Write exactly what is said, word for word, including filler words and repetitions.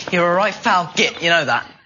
You're a right foul git, you know that.